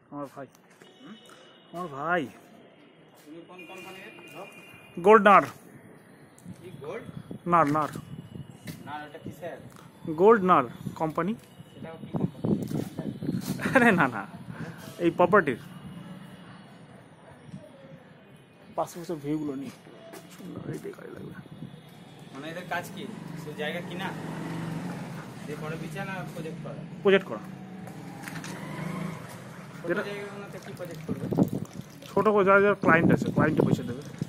আমার ভাই আমার ভাই তুমি কোন কোম্পানির জব? গোল্ড নার কি গোল্ড? নার নার না এটা কিসের? গোল্ড নার কোম্পানি। সেটাও কি কোম্পানি? আরে না না, এই প্রপার্টির পাশে পাশে ভিউগুলো নিয়ে সুন্দর, এইটাই কাজে লাগবে। মানে এদের কাজ কি? সে জায়গা কিনা যে পরে বিছানা প্রজেক্ট করা? প্রজেক্ট করা ছোট জায়গাগুলোতে কি প্রজেক্ট করবে? ছোটো করে যারা যারা ক্লায়েন্ট আছে, ক্লায়েন্টে পয়সা দেবে।